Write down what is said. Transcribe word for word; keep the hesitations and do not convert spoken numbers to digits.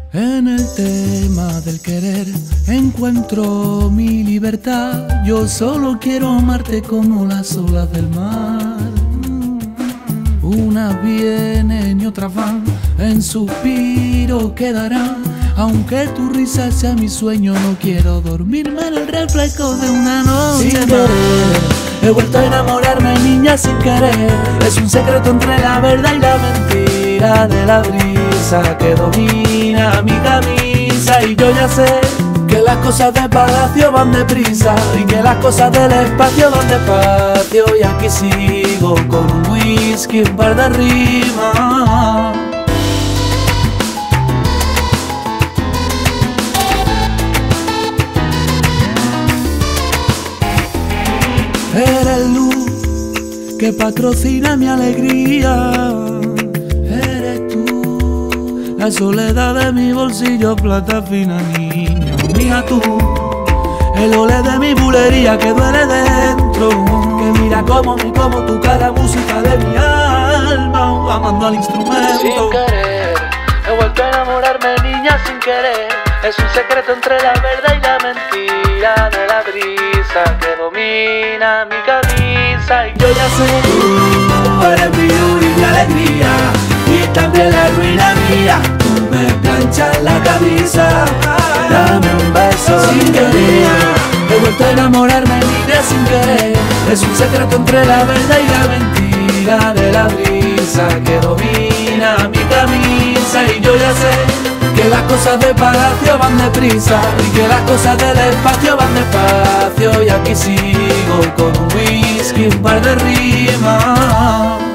En el tema del querer encuentro mi libertad. Yo solo quiero amarte como las olas del mar. Unas vienen y otras van, en suspiro quedarán. Aunque tu risa sea mi sueño, no quiero dormirme en el reflejo de una noche. Sin querer, he vuelto a enamorarme, niña, sin querer. Es un secreto entre la verdad y la mentira de la brisa que domina mi camisa. Y yo ya sé que las cosas de palacio van deprisa y que las cosas del espacio van despacio. Y aquí sigo con un whisky, un par de rimas. Eres luz que patrocina mi alegría. Eres tú, la soledad de mi bolsillo, plata fina, niña mía tú. El olé de mi bulería que duele dentro, que mira como mi, como tu cara, música de mi alma, amando al instrumento. Sin querer, he vuelto a enamorarme, niña, sin querer. Es un secreto entre la verdad y la mentira de la brisa que domina mi camisa. Y yo ya sé, tú eres mi luz y mi alegría, y también la ruina mía. Tú me planchas la camisa, dame un beso sin querer. He vuelto a enamorarme, niña, sin querer. Es un secreto entre la verdad y la mentira de la brisa que domina mi camisa. Y yo ya sé que las cosas de palacio van deprisa y que las cosas del espacio van despacio. Y aquí sigo con un whisky, un par de rimas.